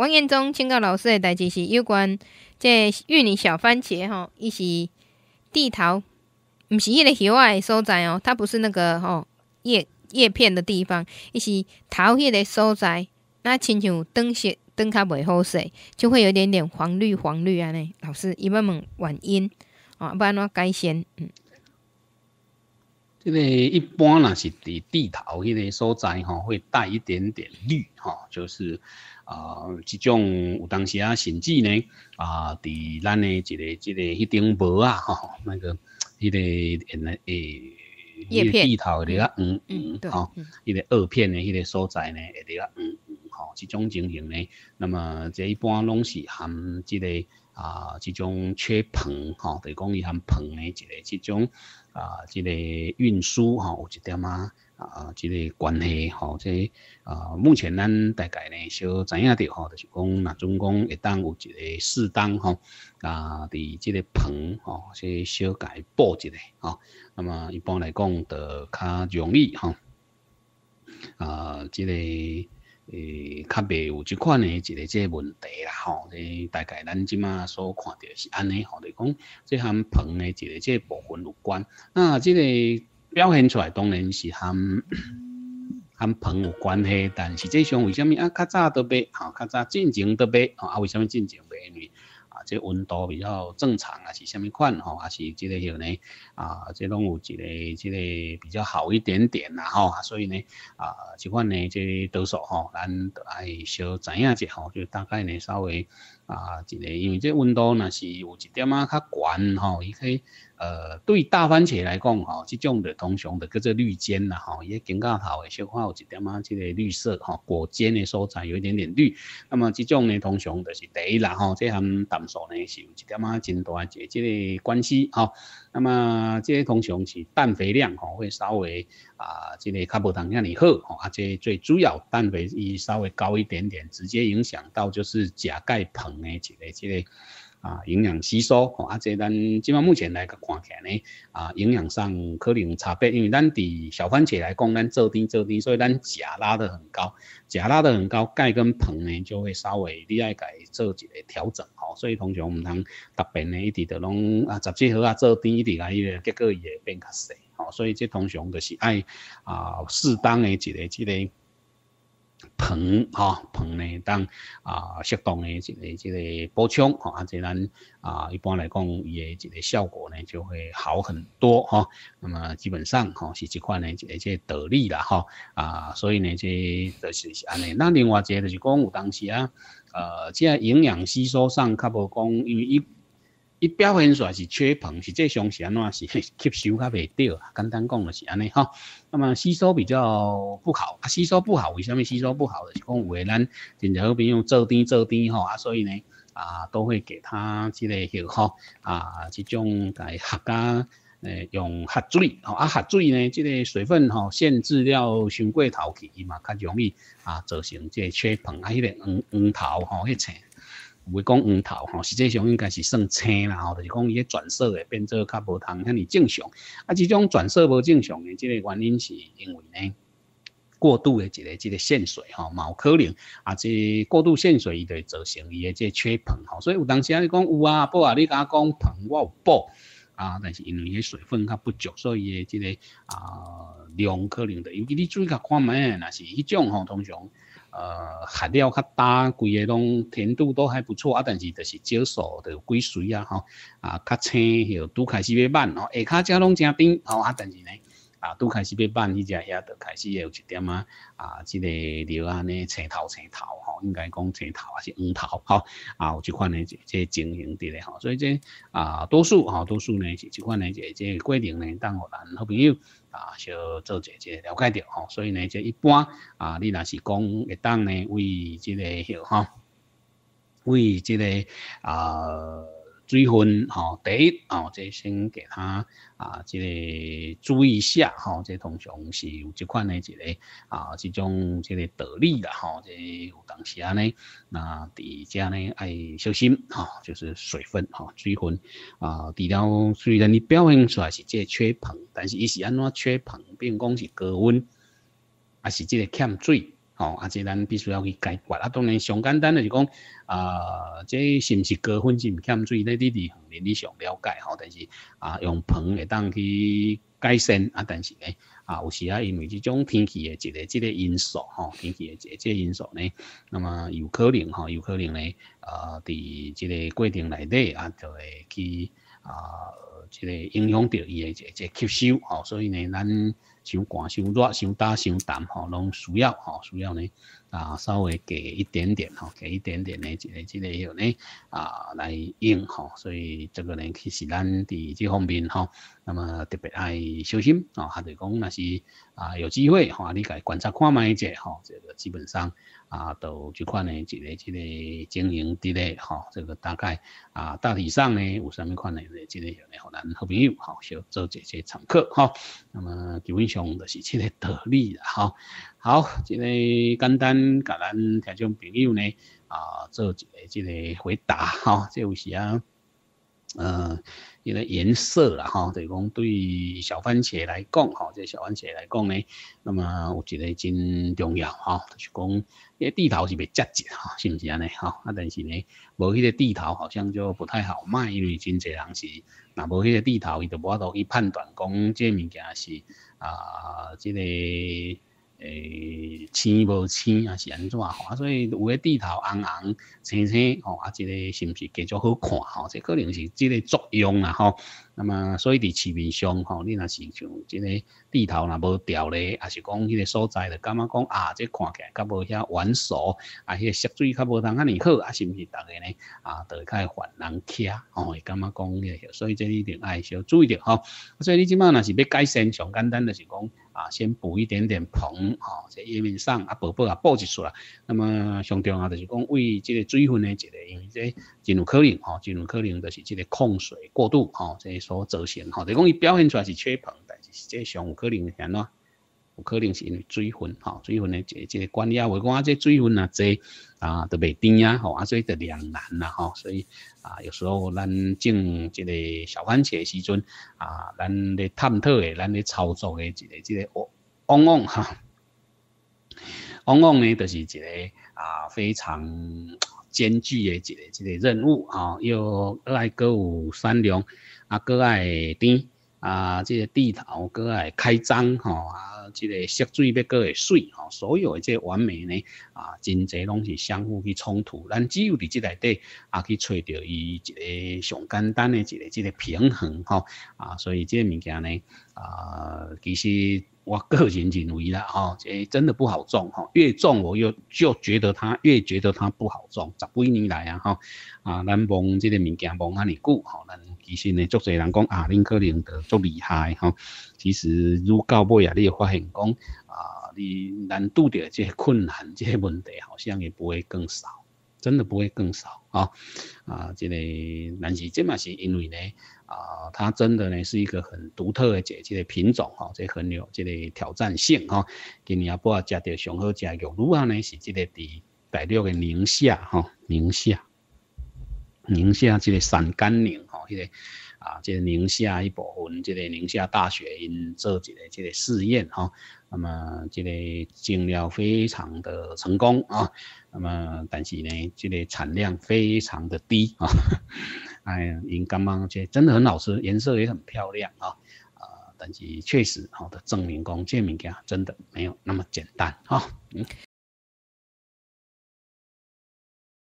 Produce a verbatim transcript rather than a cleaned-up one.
王彦忠请教老师的代志是有关这玉米小番茄吼，伊是地头，毋是迄个叶仔的所在哦，它不是那个吼叶叶片的地方，伊是头迄个所在，那亲像灯色灯较袂好势，就会有一点点黄绿黄绿安尼。老师，伊要问原因哦，要安怎改善？嗯。 这个一般若是伫地头迄个所在吼，会带一点点绿吼，就是啊，这种有当时啊，甚至呢啊，伫咱的一个这个迄顶帽啊吼，那个迄个诶叶片地头的啊黄黄吼，迄个萼片的迄个所在呢，会伫啊黄黄吼，这种情形呢，那么这一般拢是含这个啊，这种缺硼吼，就是讲伊含硼的一个这种。啊，这个运输哈，有一点啊啊，这个关系哈，这啊，目前咱大概呢，小知影到吼，就是讲，若总讲会当有一个适当吼啊，伫这个硼吼，这小改补一下吼，那么一般来讲，就较容易吼啊，这个。诶，较袂有即款诶一个即个问题啦吼，这大概咱即马所看到是安尼吼，就是讲这含硼诶一个即个部分有关。那即个表现出来当然是含含硼有关系，但实际上为虾米啊？较早都买吼，较早进前都买吼，啊为虾米进前买？因为啊，这温度比较正常啊，是虾米款吼，还是这个许呢啊，这拢有一个这个比较好一点点啦吼，所以呢啊，这款呢这多数吼，咱都爱小知影者吼，就大概呢稍微啊，一个因为这温度若是有一点啊较悬吼，伊可以呃对大番茄来讲吼，这种的通常的叫做绿尖啦吼，伊茎架头的小可有一点啊这个绿色吼，果尖的所在有一点点绿，那么这种呢通常就是第一啦吼，这含淡数呢是有一点啊真大一个这个关系吼，那么这个通常是氮肥量吼会稍微啊这个较无当遐尼好吼，啊这最主要氮肥伊稍微高一点点，直接影响到就是钾钙硼的一个这个。啊，营养吸收吼，啊，这咱即马目前来看起来呢，啊，营养上可能差别，因为咱伫小番茄来讲，咱做低做低，所以咱钾拉得很高，钾拉得很高，钙跟硼呢就会稍微你爱改做一个调整吼，所以通常唔通特别呢一直都拢啊十七号啊做低一直来伊个结果伊会变较细吼，所以这通常就是爱啊适当的一个这个。硼吼，硼呢当啊适当的一个这个补充吼，啊这咱啊一般来讲伊的这个效果呢就会好很多哈。那么基本上吼是这款呢一个这个得力啦哈啊，所以呢这就是是安尼。那另外一个就是讲有当时啊，呃，这营养吸收上较无讲，因为伊。伊表现出来是缺硼，实际上是安怎是吸收较袂到啊？简单讲就是安尼哈。那么吸收比较不好，啊吸收不好，为什么吸收不好？就是讲有诶咱真正好朋友做甜做甜吼啊，所以呢啊都会给他这个许吼啊这种来合加诶用合水吼啊合水呢，这个水分吼限制了伤过头去，伊嘛较容易啊造成这个缺硼啊，迄、那个黄黄头吼迄青。有诶讲黄头吼，实际上应该是算青啦吼，就是讲伊个转色会变做较无通遐尼正常。啊，这种转色无正常诶，即、这个原因是因为呢过度诶一个即个限水吼，嘛有可能啊，这过度限水伊就会造成伊诶即缺硼吼。所以有当时啊，你讲有啊，补啊，你甲我讲硼，我有补啊，但是因为迄水分较不足，所以诶即、这个啊量可能的，尤其你注意甲看觅，若是迄种吼，通常。呃，含料较大，规个拢甜度都还不错啊，但是就是少数就有几水啊吼，啊较青迄拄开始要慢吼，下骹只拢真甜吼啊，但是呢啊拄开始要慢，迄只遐就开始有一点啊啊，即、這个料安尼青头青头吼，应该讲青头还是黄头吼啊，有即款的即即情形伫咧吼，所以这啊多数吼多数呢是即款的即即过程呢，当互咱好朋友。啊，小做一个了解着吼，所以呢，这一般啊，你若是讲会当呢为这个许吼，为这个啊水分吼，第一哦，这先给他啊，这个注意一下吼，这通常是有这款的一个啊，这种这个得力的吼，这有当时啊呢，那伫遮呢爱小心吼，就是水分吼，水分啊，除了虽然你表现出来是这个缺硼，但是伊是安怎缺硼，并讲是高温，还是这个欠水。 吼、哦，啊，这咱必须要去解决。啊，当然上简单的是讲，啊，这是不是高分是毋欠水咧？你伫伦理上了解吼、哦，但是啊，用盆会当去改善啊，但是咧啊，有时啊，因为这种天气的一个这个因素吼、哦，天气的这这个因素呢，那么有可能吼、哦，有可能咧，呃，伫这个过程内底啊，就会去啊。即个影响到伊诶一个吸收吼，所以呢，咱伤寒、伤热、伤大、伤淡吼，拢需要吼，需要呢啊稍微给一点点吼，给一点点呢，即个即个有呢啊来用吼，所以这个呢其实咱伫这方面吼，那么特别爱小心哦，还是讲若是啊有机会吼，你家观察看卖者吼，这个基本上啊都这款呢一个即个经营伫咧吼，这个大概啊大体上呢有啥物款呢？即个有呢，互咱好朋友吼，小做这些参考吼。那么基本上就是这个道理啦吼。好，这个简单甲咱听众朋友呢啊做一个这个回答吼，这有时啊。呃，一个颜色啦，吼，就是讲对小番茄来讲，吼，这小番茄来讲呢，那么有一个真重要，吼，就是讲，迄个地头是袂接质，吼，是毋是安尼，吼？啊，但是呢，无迄个地头好像就不太好卖，因为真侪人是，若无迄个地头，伊就无法度去判断讲，这物件是啊，这个。诶，青无青啊是安怎吼？所以有诶地头红红青青吼，啊，这个是毋是继续好看吼？这可能是这个作用啦吼。那么所以伫市面上吼，你若是像这个地头若无调咧，也是讲迄个所在就感觉讲啊，这看起来较无遐完熟，啊，迄个色水较无通遐尼好，啊，是毋是逐个呢？啊，就会较烦人徛吼，会感觉讲迄个，所以这一定爱小注意着吼。所以你即摆若是要改善，上简单就是讲啊，先补一点点硼吼，在叶面上啊，补补啊，补一撮啦。那么上重要就是讲为这个水分的一个，因为这真有可能吼，真有可能就是这个控水过度吼，这所造成吼，就讲伊表现出来是缺硼，但是实际上有可能是安怎？有可能是因为水分吼，水分的这这个管理啊，为讲这水分啊这啊都袂甜啊吼，啊所以就两难啦吼，所以啊有时候咱种这个小番茄的时阵啊，咱咧探讨的，咱咧操作的一个这个往往哈，往往呢就是一个啊非常艰巨的一个这个任务啊，又爱阁有产量啊，阁爱甜。啊，这个地头阁爱开张吼啊，这个色水要阁会水吼，所有的这个完美呢啊，真侪拢是相互去冲突，咱只有伫这内底啊去找到伊一个上简单的一个这个平衡吼啊，所以这个物件呢啊，其实我个人认为啦吼，这真的不好种吼，越种我又就觉得它越觉得它不好种，十几年来啊吼啊，咱望这个物件望遐尼久吼，咱其实呢，足侪人讲啊，恁可能就足厉害吼。其实愈到尾啊，你会发现讲啊，你咱拄到这些困难、这些问题，好像也不会更少，真的不会更少啊啊！这个，但是这嘛是因为呢啊，它真的呢是一个很独特的这这个品种哈，这很有这个挑战性哈。今年啊，不啊，食到上好食肉乳啊呢，是这个伫大陆的宁夏哈，宁夏。宁夏这个陕甘宁吼，迄、那个啊，这个宁夏一部分，这个宁夏大学因做一个这个试验哈，那么这个种了非常的成功啊，那么但是呢，这个产量非常的低啊，哎呀，因感觉这真的很好吃，颜色也很漂亮啊，啊，但是确实好的证明讲这物件真的没有那么简单啊，嗯。